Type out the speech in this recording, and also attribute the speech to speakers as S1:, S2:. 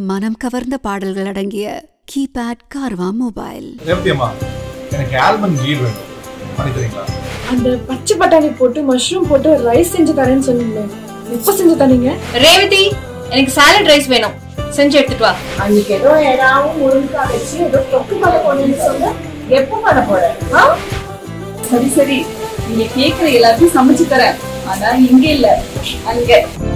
S1: மனம் கவர்ந்த பாடல்கள் அடங்கிய கீபேட் கார்வா மொபைல்.
S2: எனக்கு ஆல்மண்ட் கீ வேணும். பண்ணிக்கிறீங்களா?
S3: அந்த பச்சை பட்டாணி போட்டு மஷ்ரூம் போட்டு ரைஸ் செஞ்சு தரேன்னு சொன்னீங்க. எப்ப செஞ்சு தரீங்க?
S4: ரேவதி, எனக்கு சாலட் ரைஸ் வேணும். செஞ்சு எடுத்துட்டு வா.
S3: அன்னைக்கு ஏதோ ஏதாவது முருங்கா வச்சு ஏதோ தொக்கு பண்ண போறேன்னு சொன்ன. எப்ப பண்ண போற?
S5: சரி நீங்க கேக்குற எல்லாத்தையும் சமைச்சு தரேன். ஆனா இங்க இல்ல, அங்க.